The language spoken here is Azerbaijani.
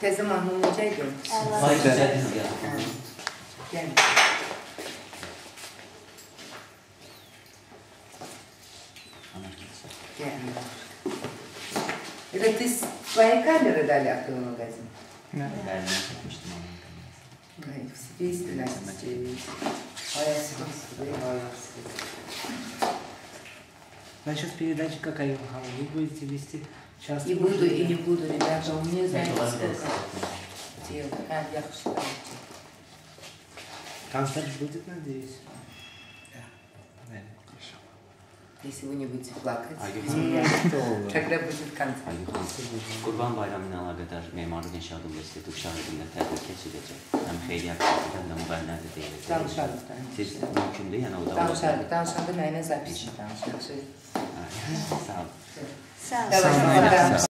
Tezim Hanım necəydi? Vay güzel ya. Gel. Gel. Это ты своей камеры дали в магазин? Да. Ben ne çekmiştim onu. Себе истинности. Насчет передачи какая вы будете вести? Сейчас И буду, и не буду, ребята. У меня, знаете, Olabilir. сколько дел. Я хочу. концерт будет, надеюсь. Если вы не будете плакать, Ayıp. тогда будет концерт. Qurban Bayramı ilə əlaqədar Memarlıq İnşaat Universiteti Uşaq evində tədbir keçiriləcək. Həm xeyriyyət xidmətində, həm də müğənnilər də deyiləcək. Danışarıq da. Siz mümkündür, yəni o da Danışarıq. Danışanda mənə zapisini danışarıq. Sağ olun. Sağ ol. Давай,